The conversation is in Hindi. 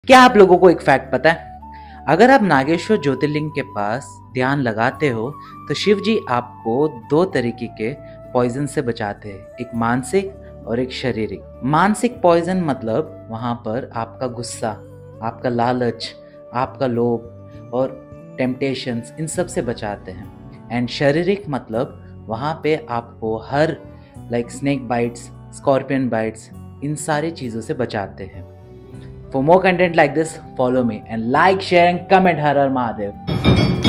क्या आप लोगों को एक फैक्ट पता है? अगर आप नागेश्वर ज्योतिर्लिंग के पास ध्यान लगाते हो तो शिव जी आपको दो तरीके के पॉइजन से बचाते हैं, एक मानसिक और एक शारीरिक। मानसिक पॉइजन मतलब वहाँ पर आपका गुस्सा, आपका लालच, आपका लोभ और टेम्पटेशंस, इन सब से बचाते हैं। एंड शारीरिक मतलब वहाँ पे आपको हर स्नेक बाइट्स, स्कॉर्पियन बाइट्स, इन सारी चीज़ों से बचाते हैं। For more content like this, follow me and like, share and comment. Har Har Mahadev.